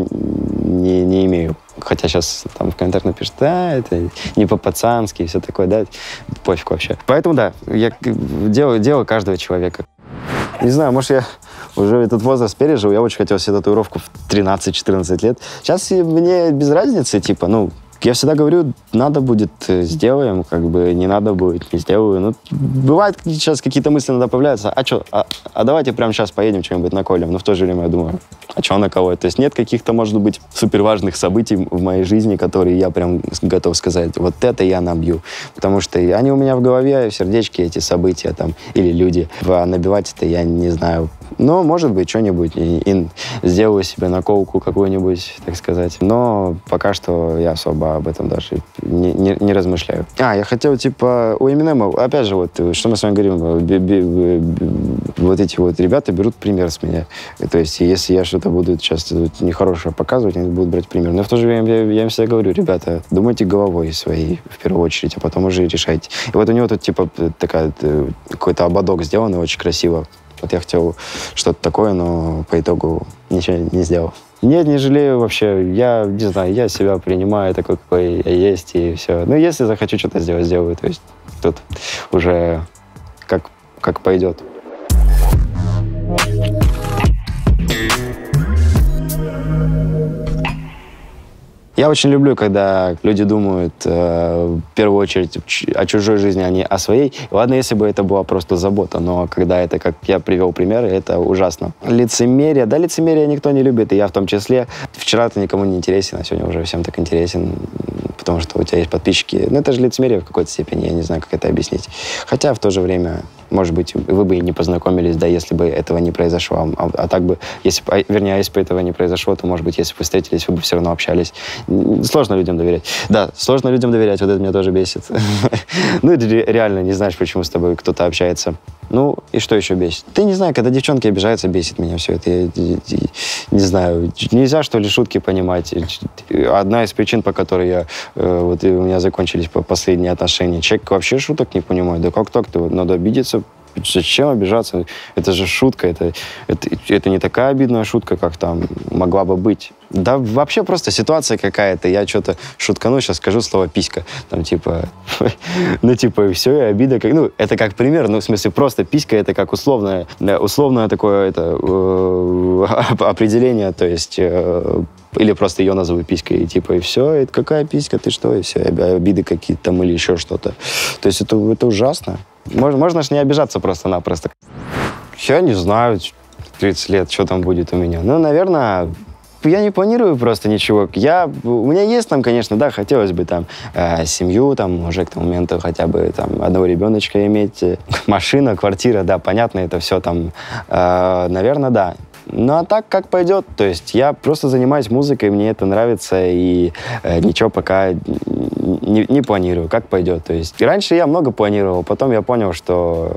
не, не имею. Хотя сейчас там в комментариях напишут, да, это не по-пацански и все такое, да, пофиг вообще. Поэтому, да, я делаю дело каждого человека. Не знаю, может, я уже этот возраст пережил, я очень хотел себе татуировку в тринадцать-четырнадцать лет. Сейчас мне без разницы, типа, ну, я всегда говорю, надо будет, сделаем, как бы не надо будет, не сделаю. Ну, бывает, сейчас какие-то мысли иногда появляются, а что, а, а давайте прямо сейчас поедем что-нибудь наколем. Но в то же время я думаю, а что наколоть? То есть нет каких-то, может быть, суперважных событий в моей жизни, которые я прям готов сказать, вот это я набью. Потому что они у меня в голове, в сердечке, эти события там, или люди. А набивать это я не знаю. Но, может быть, что-нибудь и, и сделаю себе наколку какую-нибудь, так сказать. Но пока что я особо об этом даже не, не, не размышляю. А, я хотел, типа, у Эминема, опять же, вот, что мы с вами говорим, би, би, би, вот эти вот ребята берут пример с меня. То есть, если я что-то буду сейчас нехорошее показывать, они будут брать пример. Но в то же время я, я им всегда говорю, ребята, думайте головой своей в первую очередь, а потом уже решайте. И вот у него тут, типа, такая, какой-то ободок сделанный очень красиво. Вот я хотел что-то такое, но по итогу ничего не сделал. Нет, не жалею вообще. Я, не знаю, я себя принимаю такой, какой я есть, и все. Ну, если захочу что-то сделать, сделаю. То есть тут уже как, как пойдет. Я очень люблю, когда люди думают э, в первую очередь о чужой жизни, а не о своей. Ладно, если бы это была просто забота, но когда это, как я привел примеры, это ужасно. Лицемерие, да, лицемерие никто не любит, и я в том числе. Вчера ты никому не интересен, а сегодня уже всем так интересен, потому что у тебя есть подписчики. Ну, это же лицемерие в какой-то степени, я не знаю, как это объяснить. Хотя в то же время, может быть, вы бы и не познакомились, да, если бы этого не произошло. А, а так бы, если, а, вернее, если бы этого не произошло, то, может быть, если бы вы встретились, вы бы все равно общались. Сложно людям доверять. Да, сложно людям доверять, вот это меня тоже бесит. Ну, реально не знаешь, почему с тобой кто-то общается. Ну, и что еще бесит? Ты не знаю, когда девчонки обижаются, бесит меня все это. Я, я, я, не знаю, нельзя, что ли, шутки понимать. Одна из причин, по которой я, э, вот, у меня закончились последние отношения. Человек вообще шуток не понимает. Да как так-то? Надо обидеться. Зачем обижаться? Это же шутка. Это, это, это не такая обидная шутка, как там могла бы быть. Да вообще просто ситуация какая-то. Я что-то шуткану, сейчас скажу слово «писька». Там типа, ну типа, все, и обида. Как, ну, это как пример, ну в смысле просто писька, это как условное, условное такое это, э, определение, то есть... Э, или просто ее назову писькой, и типа, и все, это какая писька, ты что, и все, обиды какие-то там или еще что-то. То есть это, это ужасно. Можно, можно ж не обижаться просто-напросто. Я не знаю, тридцать лет, что там будет у меня. Ну, наверное, я не планирую просто ничего. Я, у меня есть там, конечно, да, хотелось бы там э, семью, там, уже к тому моменту хотя бы там одного ребеночка иметь. Машина, квартира, да, понятно, это все там, э, наверное, да. Ну, а так, как пойдет. То есть я просто занимаюсь музыкой, мне это нравится, и э, ничего пока не, не планирую, как пойдет. То есть раньше я много планировал, потом я понял, что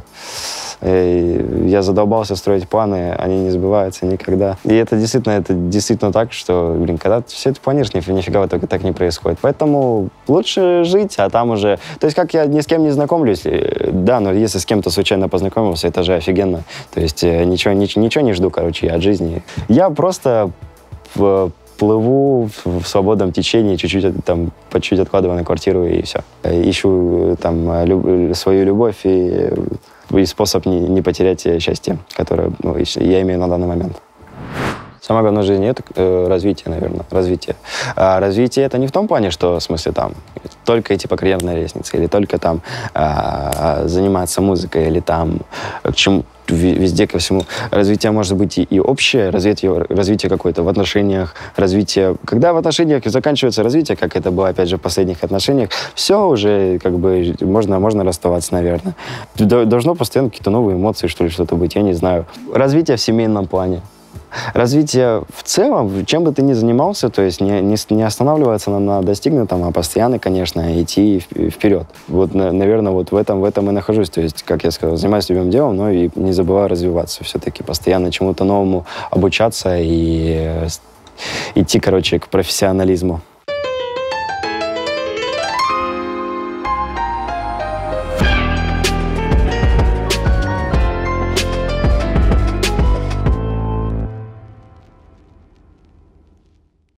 э, я задолбался строить планы, они не сбываются никогда. И это действительно, это действительно так, что, блин, когда ты все это планируешь, ниф- нифига только так не происходит. Поэтому лучше жить, а там уже... То есть как я ни с кем не знакомлюсь, э, да, но если с кем-то случайно познакомился, это же офигенно. То есть э, ничего, ничего, ничего не жду, короче, от жизни. Я просто в, плыву в, в свободном течении, чуть-чуть там, по чуть-чуть откладываю на квартиру, и все. Ищу там люб, свою любовь и, и способ не, не потерять счастье, которое, ну, я имею на данный момент. Самое главное в жизни — это э, развитие, наверное, развитие. А развитие — это не в том плане, что, в смысле, там, только идти по карьерной лестнице, или только там э, заниматься музыкой, или там к чему везде ко всему. Развитие может быть и, и общее, развитие, развитие какое-то в отношениях, развитие... Когда в отношениях заканчивается развитие, как это было, опять же, в последних отношениях, все уже, как бы, можно, можно расставаться, наверное. Должно постоянно какие-то новые эмоции, что ли, что-то быть, я не знаю. Развитие в семейном плане. Развитие в целом, чем бы ты ни занимался, то есть не, не, не останавливаться на, на достигнутом, а постоянно, конечно, идти вперед. Вот, наверное, вот в этом, в этом и нахожусь. То есть, как я сказал, занимаюсь любимым делом, но и не забываю развиваться все-таки, постоянно чему-то новому обучаться и идти, короче, к профессионализму.